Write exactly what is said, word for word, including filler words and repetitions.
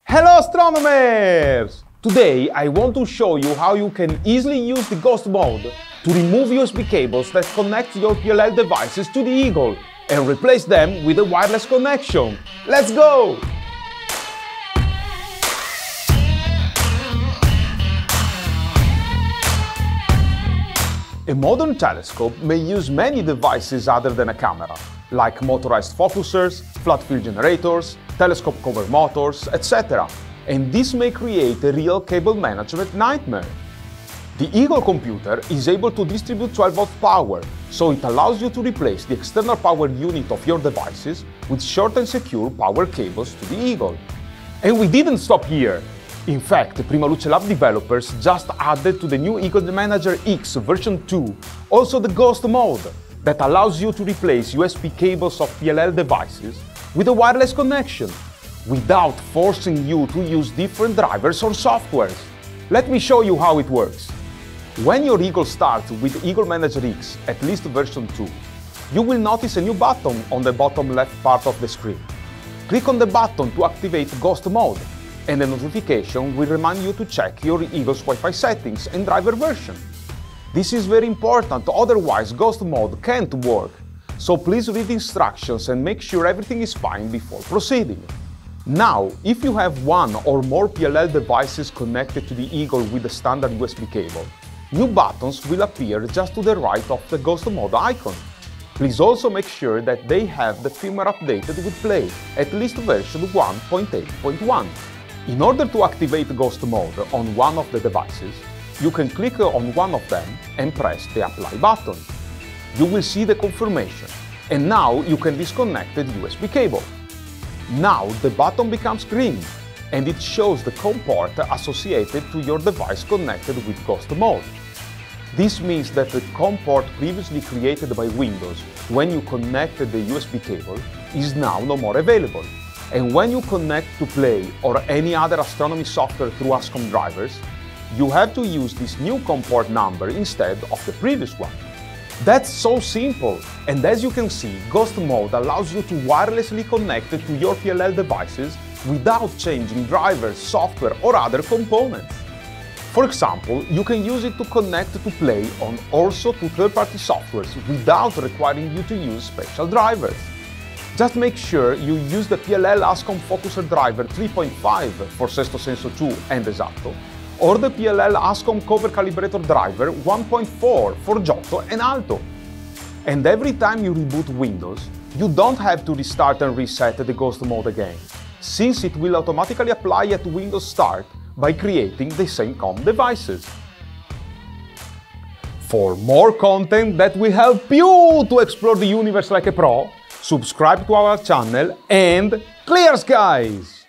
Hello astronomers! Today I want to show you how you can easily use the ghost mode to remove U S B cables that connect your P L L devices to the Eagle and replace them with a wireless connection. Let's go! A modern telescope may use many devices other than a camera, like motorized focusers, flat field generators, telescope cover motors, et cetera. And this may create a real cable management nightmare. The Eagle computer is able to distribute twelve volt power, so it allows you to replace the external power unit of your devices with short and secure power cables to the Eagle. And we didn't stop here. In fact, Prima Luce Lab developers just added to the new Eagle Manager X version two also the ghost mode that allows you to replace U S B cables of P L L devices with a wireless connection without forcing you to use different drivers or softwares. Let me show you how it works. When your Eagle starts with Eagle Manager X, at least version two, you will notice a new button on the bottom left part of the screen. Click on the button to activate ghost mode, and a notification will remind you to check your Eagle's Wi-Fi settings and driver version. This is very important, otherwise ghost mode can't work. So please read the instructions and make sure everything is fine before proceeding. Now, if you have one or more P L L devices connected to the Eagle with a standard U S B cable, new buttons will appear just to the right of the ghost mode icon. Please also make sure that they have the firmware updated with Play, at least version one point eight point one. In order to activate ghost mode on one of the devices, you can click on one of them and press the Apply button. You will see the confirmation, and now you can disconnect the U S B cable. Now the button becomes green, and it shows the COM port associated to your device connected with ghost mode. This means that the COM port previously created by Windows when you connected the U S B cable is now no more available. And when you connect to Play or any other astronomy software through ASCOM drivers, you have to use this new COM port number instead of the previous one. That's so simple, and as you can see, ghost mode allows you to wirelessly connect to your P L L devices without changing drivers, software or other components. For example, you can use it to connect to Play on also to third-party softwares without requiring you to use special drivers. Just make sure you use the P L L ASCOM Focuser driver three point five for SESTO SENSO two and ESATTO, or the P L L ASCOM Cover Calibrator driver one point four for GIOTTO and ALTO. And every time you reboot Windows, you don't have to restart and reset the ghost mode again, since it will automatically apply at Windows Start by creating the same COM devices. For more content that will help you to explore the universe like a pro, subscribe to our channel and clear skies!